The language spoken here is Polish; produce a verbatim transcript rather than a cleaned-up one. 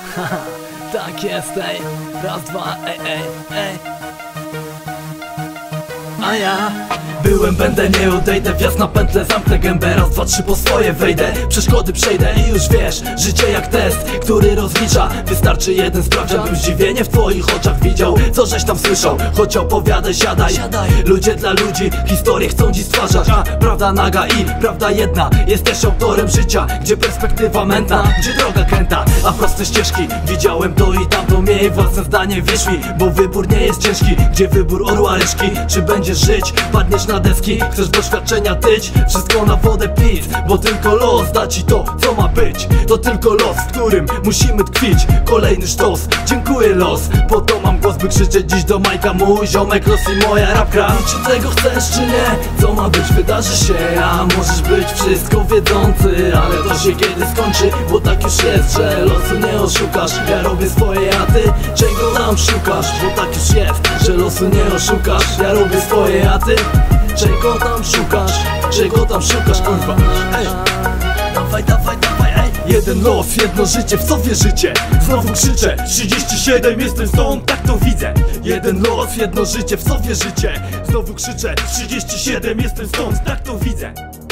Haha, tak jest, ej. Raz, dwa, ej, ej, ej. A ja byłem, będę, nie odejdę. Wjazd na pętlę, zamknę gębę. Raz, dwa, trzy, po swoje wejdę. Przeszkody przejdę i już wiesz, życie jak test, który rozlicza. Wystarczy jeden sprawdzian, bym zdziwienie w twoich oczach widział. Co żeś tam słyszał, choć opowiadaj, siadaj. Ludzie dla ludzi, historię chcą dziś stwarzać. A prawda naga i prawda jedna. Jesteś autorem życia, gdzie perspektywa mętna, gdzie droga kręta, a proste ścieżki. Widziałem to i tamto, miej własne zdanie, wierz mi, bo wybór nie jest ciężki. Gdzie wybór orła reszki, czy będziesz żyć, padniesz na deski, chcesz doświadczenia tyć, wszystko na wodę pić, bo tylko los da ci to, co ma być. To tylko los, w którym musimy tkwić. Kolejny sztos, dziękuję los, po to mam głos, by krzyczeć dziś do Majka. Mój ziomek los i moja rapka. Czy tego chcesz, czy nie? Co ma być, wydarzy się, a możesz być wszystko wiedzący, ale to się kiedy skończy, bo tak już jest, że losu nie oszukasz. Ja robię swoje, a ty czego tam szukasz? Bo tak już jest, że losu nie oszukasz. Ja robię swoje, a ty czego tam szukasz? Czego tam szukasz, kurwa? Ej, dawaj, dawaj, dawaj, ej. Jeden los, jedno życie, w co wierzycie? Znowu krzyczę, trzydzieści siedem, jestem stąd, tak to widzę. Jeden los, jedno życie, w co wierzycie? Znowu krzyczę, trzydzieści siedem, jestem stąd, tak to widzę.